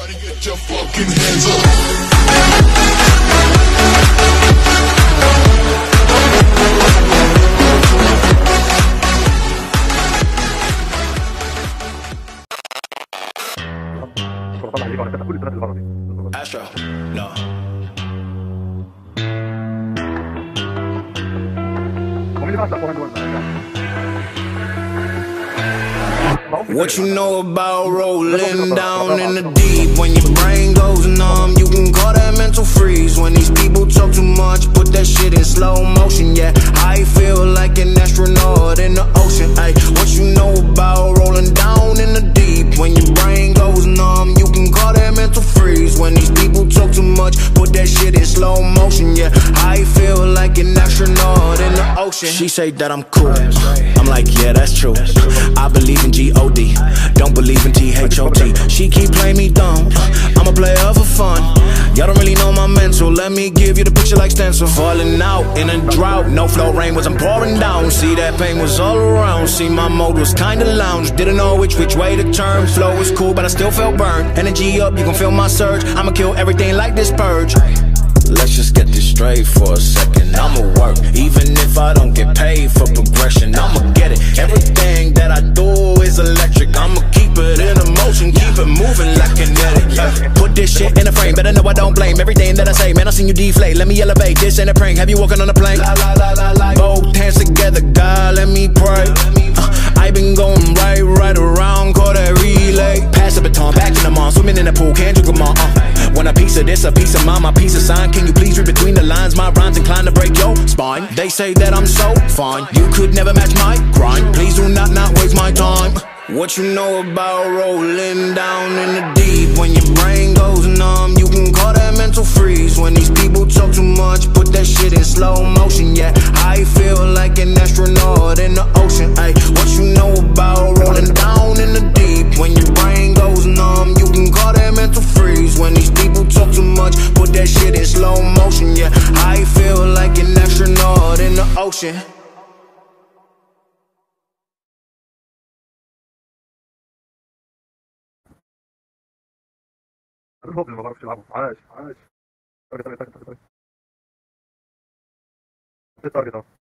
Everybody get your fucking hands up. Astro, no. What you know about rolling down in the deep? When your brain goes numb, you can call that mental freeze. When these people talk too much, put that shit in slow motion. Yeah, I feel like an astronaut in the ocean. Ay, what you know about rolling down in the deep? When your brain goes numb, you can call that mental freeze. When these people talk too much, put that shit in slow motion. Yeah, I feel like an astronaut in the ocean. She say that I'm cool, I'm like, yeah, that's true. I believe in G-O-D, don't believe in T-H-O-T. She keep playing me dumb, I'm a player for fun. Y'all don't really know my mental, let me give you the picture like stencil. Falling out in a drought, no flow, rain wasn't pouring down. See, that pain was all around, see, my mode was kinda lounge. Didn't know which way to turn, flow was cool but I still felt burned. Energy up, you can feel my surge, I'ma kill everything like this purge. Let's just get this straight for a second. I'ma work, even if I don't get paid for progression. I'ma get it, everything that I do is electric. I'ma keep it in motion, keep it moving like kinetic, yeah. Put this shit in a frame, better know I don't blame everything that I say. Man, I seen you deflate, let me elevate, this ain't a prank. Have you walking on a plane? Both hands together, God, let me pray. I been going right around, call that relay. Pass the baton, back in the mall, swimming in the pool, can't drink them all. Want a piece of this, a piece of mine, my piece of sign. Can you please read between the lines? My rhymes inclined to break your spine. They say that I'm so fine, you could never match my grind. Please do not waste my time. What you know about rolling down in the deep? When your brain goes numb, you can call that mental freeze. When these people talk too much, put that shit in slow motion. Yeah, I feel like an astronaut in the ocean. Ay, what you know about rolling down in the deep? When your brain goes numb, you can call that mental freeze. When these people talk too much, put that shit in slow motion. Yeah, I feel like an astronaut in the ocean. الهوب اللي ما بعرفش يلعبه. عاش عاش. طري طري طري طري طري. تارجت اهو.